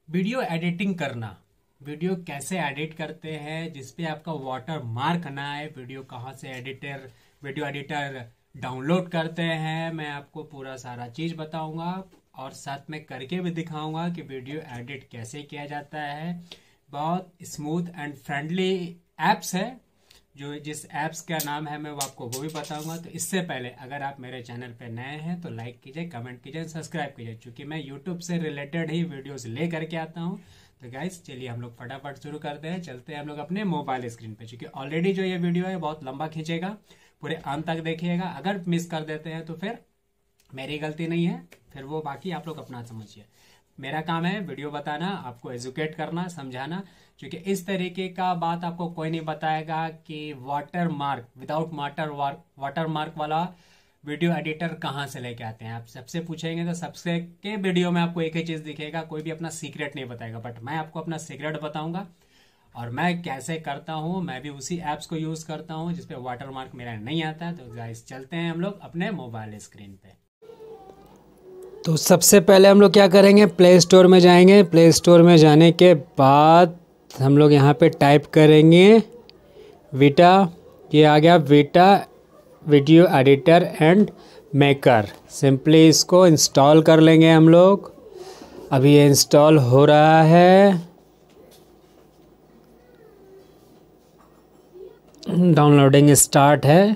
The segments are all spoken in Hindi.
वीडियो एडिटिंग करना। वीडियो कैसे एडिट करते हैं जिसपे आपका वाटर मार्क ना आए। वीडियो कहाँ से वीडियो एडिटर डाउनलोड करते हैं, मैं आपको पूरा सारा चीज बताऊंगा और साथ में करके भी दिखाऊंगा कि वीडियो एडिट कैसे किया जाता है। बहुत स्मूथ एंड फ्रेंडली एप्स है। जो जिस ऐप्स का नाम है मैं वो आपको वो भी बताऊंगा। तो इससे पहले अगर आप मेरे चैनल पे नए हैं तो लाइक कीजिए, कमेंट कीजिए, सब्सक्राइब कीजिए, क्योंकि मैं यूट्यूब से रिलेटेड ही वीडियोस ले करके आता हूँ। तो गाइस चलिए हम लोग फटाफट शुरू करते हैं। चलते हैं हम लोग अपने मोबाइल स्क्रीन पे, क्योंकि ऑलरेडी जो ये वीडियो है बहुत लंबा खींचेगा। पूरे अंत तक देखिएगा, अगर मिस कर देते हैं तो फिर मेरी गलती नहीं है, फिर वो बाकी आप लोग अपना समझिए। मेरा काम है वीडियो बताना, आपको एजुकेट करना, समझाना, क्योंकि इस तरीके का बात आपको कोई नहीं बताएगा कि watermark without watermark वाला वीडियो एडिटर कहाँ से लेके आते हैं। आप सबसे पूछेंगे तो सबसे के वीडियो में आपको एक ही चीज दिखेगा, कोई भी अपना सीक्रेट नहीं बताएगा। बट मैं आपको अपना सीक्रेट बताऊंगा और मैं कैसे करता हूँ। मैं भी उसी एप्स को यूज करता हूँ जिसपे वाटर मार्क मेरा नहीं आता। तो गाइस चलते हैं हम लोग अपने मोबाइल स्क्रीन पे। तो सबसे पहले हम लोग क्या करेंगे, प्ले स्टोर में जाएंगे। प्ले स्टोर में जाने के बाद हम लोग यहाँ पे टाइप करेंगे वीटा। ये आ गया Vita video editor and maker. Simply इसको इंस्टॉल कर लेंगे हम लोग। अभी ये इंस्टॉल हो रहा है, डाउनलोडिंग स्टार्ट है।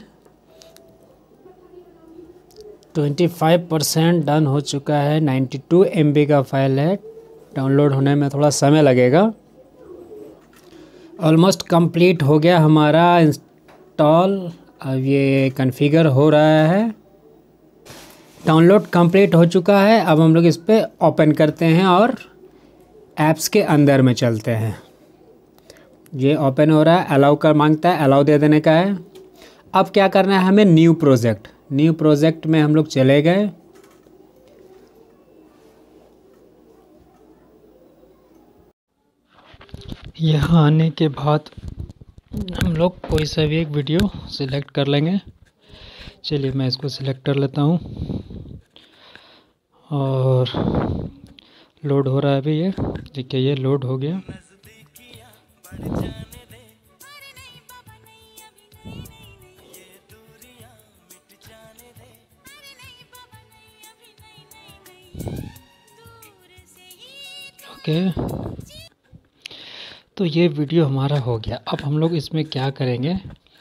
25% डन हो चुका है। 92 MB का फाइल है, डाउनलोड होने में थोड़ा समय लगेगा। ऑलमोस्ट कंप्लीट हो गया हमारा इंस्टॉल। अब ये कॉन्फ़िगर हो रहा है। डाउनलोड कंप्लीट हो चुका है। अब हम लोग इस पर ओपन करते हैं और ऐप्स के अंदर में चलते हैं। ये ओपन हो रहा है, अलाउ कर मांगता है, अलाउ दे देने का है। अब क्या करना है हमें, न्यू प्रोजेक्ट में हम लोग चले गए। यहाँ आने के बाद हम लोग कोई सा भी एक वीडियो सिलेक्ट कर लेंगे। चलिए मैं इसको सिलेक्ट कर लेता हूँ और लोड हो रहा है अभी। ये देखिए, ये लोड हो गया। ओके, तो ये वीडियो हमारा हो गया। अब हम लोग इसमें क्या करेंगे,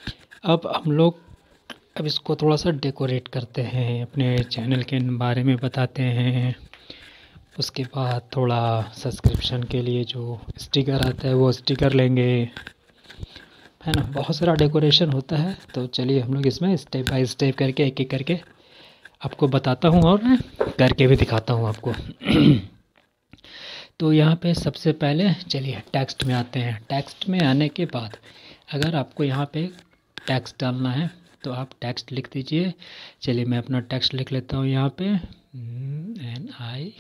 अब इसको थोड़ा सा डेकोरेट करते हैं, अपने चैनल के बारे में बताते हैं। उसके बाद थोड़ा सब्सक्रिप्शन के लिए जो स्टिकर आता है वो स्टिकर लेंगे, है ना। बहुत सारा डेकोरेशन होता है। तो चलिए हम लोग इसमें स्टेप बाय स्टेप करके एक एक करके आपको बताता हूँ और करके भी दिखाता हूँ आपको। तो यहाँ पे सबसे पहले चलिए टेक्स्ट में आते हैं। टेक्स्ट में आने के बाद अगर आपको यहाँ पे टेक्स्ट डालना है तो आप टेक्स्ट लिख दीजिए। चलिए मैं अपना टेक्स्ट लिख लेता हूँ यहाँ पे, NI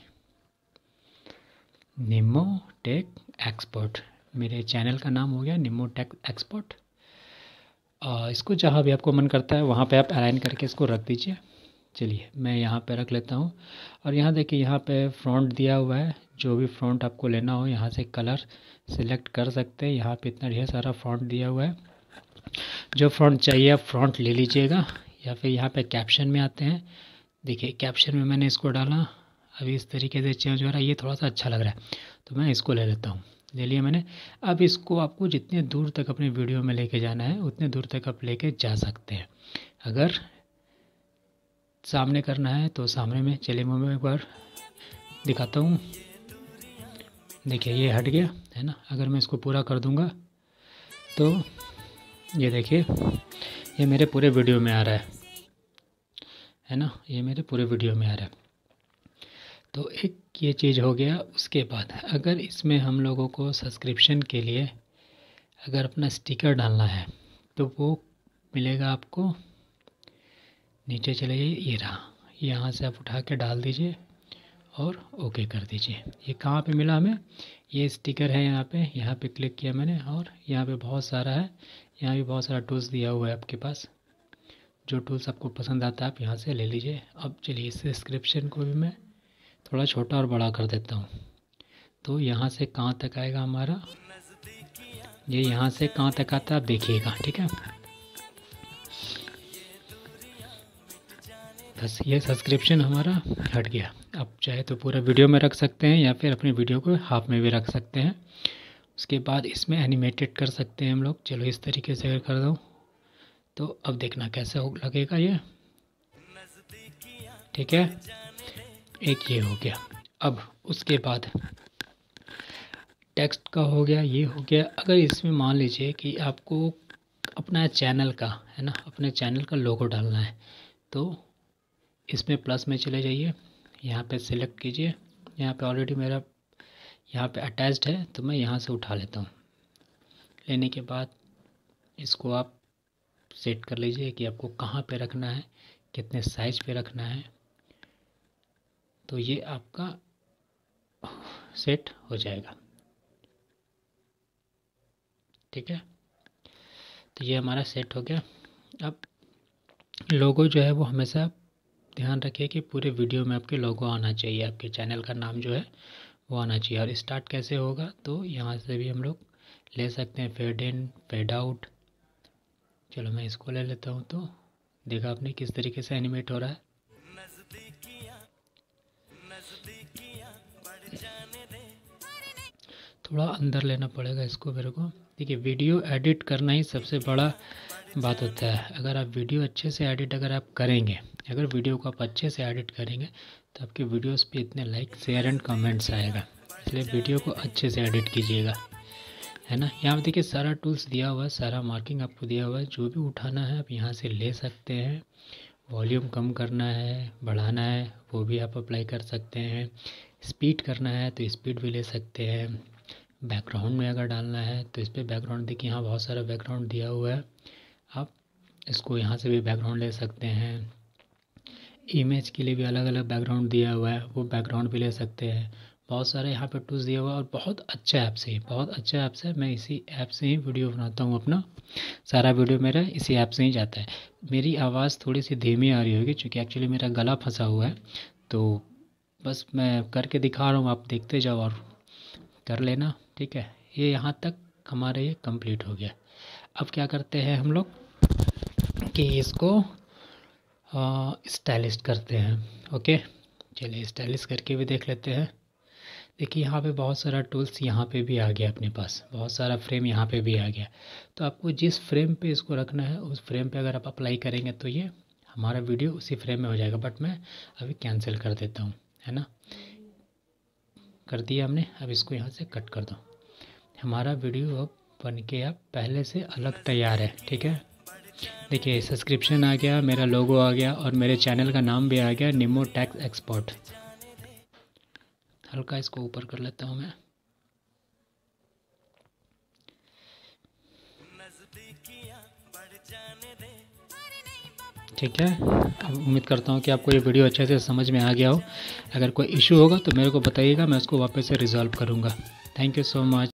निमो टेक एक्सपर्ट। मेरे चैनल का नाम हो गया निमो टेक एक्सपर्ट। इसको जहाँ भी आपको मन करता है वहाँ पे आप अलाइन करके इसको रख दीजिए। चलिए मैं यहाँ पे रख लेता हूँ। और यहाँ देखिए, यहाँ पे फ़ॉन्ट दिया हुआ है। जो भी फ़ॉन्ट आपको लेना हो यहाँ से कलर सेलेक्ट कर सकते हैं। यहाँ पे इतना ढेर सारा फ़ॉन्ट दिया हुआ है, जो फ़ॉन्ट चाहिए आप फ़ॉन्ट ले लीजिएगा। या फिर यहाँ पे कैप्शन में आते हैं। देखिए कैप्शन में मैंने इसको डाला, अभी इस तरीके से चेंज हो रहा है। ये थोड़ा सा अच्छा लग रहा है तो मैं इसको ले लेता हूँ। ले लिया मैंने। अब इसको आपको जितने दूर तक अपने वीडियो में लेके जाना है उतने दूर तक आप लेके जा सकते हैं। अगर सामने करना है तो सामने में, चलिए मैं एक बार दिखाता हूँ। देखिए ये हट गया, है ना। अगर मैं इसको पूरा कर दूंगा तो ये देखिए, ये मेरे पूरे वीडियो में आ रहा है ना। ये मेरे पूरे वीडियो में आ रहा है। तो एक ये चीज़ हो गया। उसके बाद अगर इसमें हम लोगों को सब्सक्रिप्शन के लिए अगर अपना स्टिकर डालना है तो वो मिलेगा आपको। नीचे चले जाइए, ये रहा। यहाँ से आप उठा के डाल दीजिए और ओके कर दीजिए। ये कहाँ पे मिला हमें, ये स्टिकर है यहाँ पे क्लिक किया मैंने और यहाँ पे बहुत सारा है। यहाँ भी बहुत सारा टूल्स दिया हुआ है आपके पास। जो टूल्स आपको पसंद आता है आप यहाँ से ले लीजिए। अब चलिए इस डिस्क्रिप्शन को भी मैं थोड़ा छोटा और बड़ा कर देता हूँ। तो यहाँ से कहाँ तक आएगा हमारा, ये यहाँ से कहाँ तक आता है आप देखिएगा, ठीक है। बस ये सब्सक्रिप्शन हमारा हट गया। अब चाहे तो पूरा वीडियो में रख सकते हैं या फिर अपने वीडियो को हाफ में भी रख सकते हैं। उसके बाद इसमें एनिमेटेड कर सकते हैं हम लोग। चलो इस तरीके से अगर कर दूँ तो अब देखना कैसे हो लगेगा ये, ठीक है। एक ये हो गया। अब उसके बाद टेक्स्ट का हो गया, ये हो गया। अगर इसमें मान लीजिए कि आपको अपना चैनल का है ना, अपने चैनल का लोगो डालना है, तो इसमें प्लस में चले जाइए, यहाँ पे सिलेक्ट कीजिए। यहाँ पे ऑलरेडी मेरा यहाँ पे अटैच्ड है तो मैं यहाँ से उठा लेता हूँ। लेने के बाद इसको आप सेट कर लीजिए कि आपको कहाँ पे रखना है, कितने साइज पे रखना है, तो ये आपका सेट हो जाएगा, ठीक है। तो ये हमारा सेट हो गया। अब लोगो जो है वो हमेशा ध्यान रखिए कि पूरे वीडियो में आपके लोगो आना चाहिए, आपके चैनल का नाम जो है वो आना चाहिए। और स्टार्ट कैसे होगा, तो यहाँ से भी हम लोग ले सकते हैं फेड इन फेड आउट। चलो मैं इसको ले लेता हूँ। तो देखा आपने किस तरीके से एनिमेट हो रहा है। थोड़ा अंदर लेना पड़ेगा इसको मेरे को। देखिए वीडियो एडिट करना ही सबसे बड़ा बात होता है। अगर आप वीडियो अच्छे से एडिट अगर आप करेंगे, अगर वीडियो को आप अच्छे से एडिट करेंगे तो आपके वीडियोस पे इतने लाइक शेयर एंड कमेंट्स आएगा। इसलिए वीडियो को अच्छे से एडिट कीजिएगा, है ना। यहाँ पे देखिए सारा टूल्स दिया हुआ है, सारा मार्किंग आपको दिया हुआ है। जो भी उठाना है आप यहाँ से ले सकते हैं। वॉल्यूम कम करना है, बढ़ाना है, वो भी आप अप्लाई कर सकते हैं। स्पीड करना है तो स्पीड भी ले सकते हैं। बैकग्राउंड में अगर डालना है तो इस पर बैकग्राउंड देखिए यहाँ बहुत सारा बैकग्राउंड दिया हुआ है, आप इसको यहाँ से भी बैकग्राउंड ले सकते हैं। इमेज के लिए भी अलग अलग बैकग्राउंड दिया हुआ है, वो बैकग्राउंड भी ले सकते हैं। बहुत सारे यहाँ पे टूल्स दिया हुआ है और बहुत अच्छा ऐप्स है, बहुत अच्छा ऐप्स है। मैं इसी ऐप से ही वीडियो बनाता हूँ अपना, सारा वीडियो मेरा इसी ऐप से ही जाता है। मेरी आवाज़ थोड़ी सी धीमी आ रही होगी क्योंकि एक्चुअली मेरा गला फंसा हुआ है, तो बस मैं करके दिखा रहा हूँ, आप देखते जाओ और कर लेना, ठीक है। ये यहाँ तक हमारा ये कंप्लीट हो गया। अब क्या करते हैं हम लोग कि इसको स्टाइलिश करते हैं। ओके चलिए स्टाइलिश करके भी देख लेते हैं। देखिए यहाँ पे बहुत सारा टूल्स यहाँ पे भी आ गया अपने पास, बहुत सारा फ्रेम यहाँ पे भी आ गया। तो आपको जिस फ्रेम पे इसको रखना है उस फ्रेम पे अगर आप अप्लाई करेंगे तो ये हमारा वीडियो उसी फ्रेम में हो जाएगा। बट मैं अभी कैंसिल कर देता हूँ, है ना। कर दिया हमने। अब इसको यहाँ से कट कर दो। हमारा वीडियो अब बन के अब पहले से अलग तैयार है, ठीक है। देखिए सब्सक्रिप्शन आ गया, मेरा लोगो आ गया और मेरे चैनल का नाम भी आ गया, निमो टैक्स एक्सपर्ट। हल्का इसको ऊपर कर लेता हूँ मैं। ठीक है, अब उम्मीद करता हूँ कि आपको ये वीडियो अच्छे से समझ में आ गया हो। अगर कोई इशू होगा तो मेरे को बताइएगा, मैं उसको वापस से रिजॉल्व करूँगा। Thank you so much.